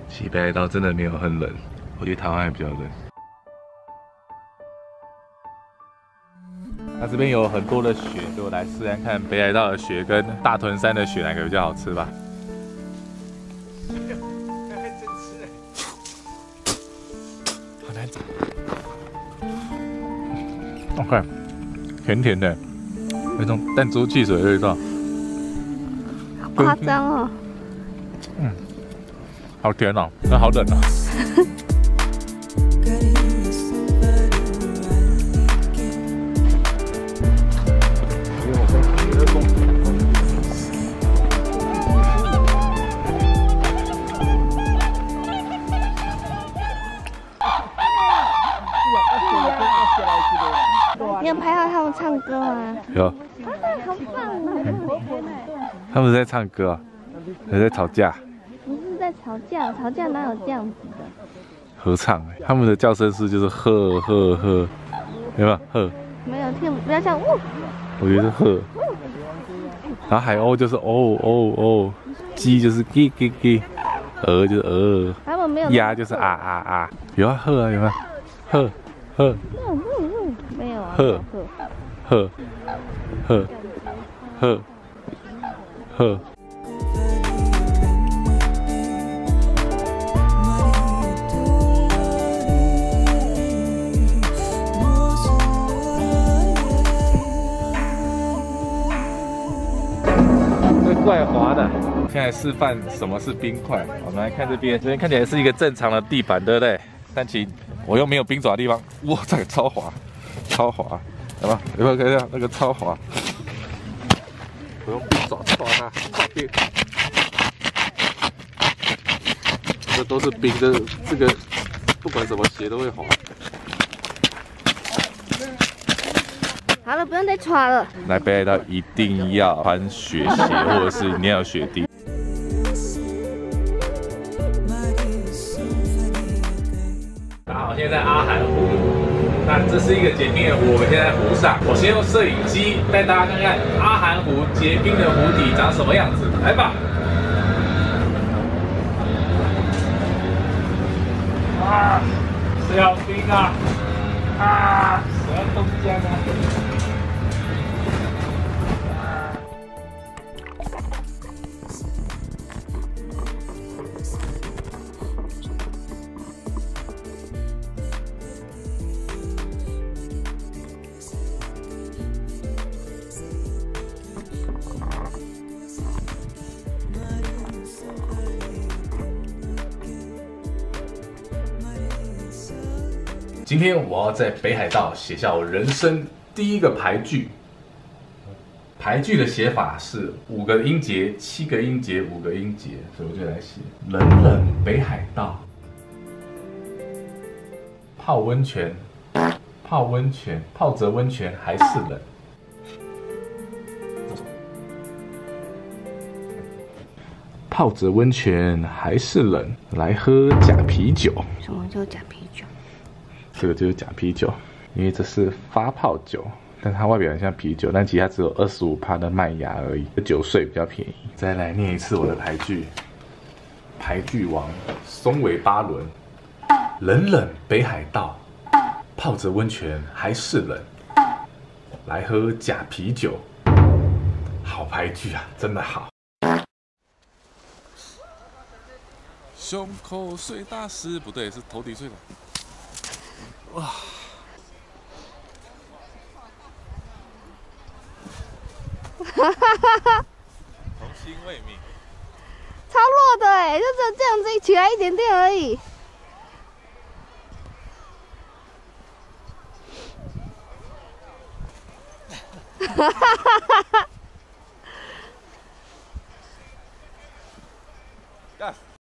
其实北海道真的没有很冷，我觉得台湾还比较冷。那这边有很多的雪，所以我来试看看北海道的雪跟大屯山的雪哪个比较好吃吧。好难找。OK， 甜甜的，有种弹珠汽水的味道。 好夸张哦。 好甜哦，那好冷哦。 你有拍到他们唱歌吗？ 有。 好棒哦！ 他们在唱歌啊，还在吵架？ 不是在吵架，吵架哪有这样子的？ 合唱，他们的叫声是就是呵呵呵，有没有呵？ 没有听，不要像呜。 我觉得是呵。然后海鸥就是哦哦哦，鸡就是叽叽叽，鹅就是他们没有。 鸭就是啊啊啊，有啊呵啊有没有？呵呵。 没有啊。 呵呵呵呵呵。怪滑的。现在示范什么是冰块。我们来看这边，这边看起来是一个正常的地板，对不对？但其实我又没有冰爪的地方，哇，这个超滑，超滑，有没有？有没有看一下那个超滑？我用冰爪抓它，抓冰。这都是冰的，这个不管什么鞋都会滑。 好了，不用再穿了。 来北海道一定要穿雪鞋，或者是你要有雪地。大家好，现在在阿寒湖，那这是一个结冰的湖，我们现在在湖上。我先用摄影机带大家看看阿寒湖结冰的湖底长什么样子，来吧。啊，谁要冰啊？啊，谁要冻僵啊？今天我要在北海道写下我人生第一个排句。排句的写法是5个音节、7个音节、5个音节，所以我就来写：冷冷北海道，泡温泉，泡温泉，泡着温泉还是冷。泡着温泉还是冷，来喝假啤酒。 什么叫假啤酒？ 这个就是假啤酒，因为这是发泡酒，但它外表很像啤酒，但其实它只有25%的麦芽而已，酒税比较便宜。再来念一次我的排句：排句王松尾巴伦，冷冷北海道，泡着温泉还是冷，来喝假啤酒。好排句啊，真的好。胸口碎大石，不对，是头顶碎的。哇！童心未泯， 超弱的哎，就只有这样子起来一点点而已。哈哈哈哈哈！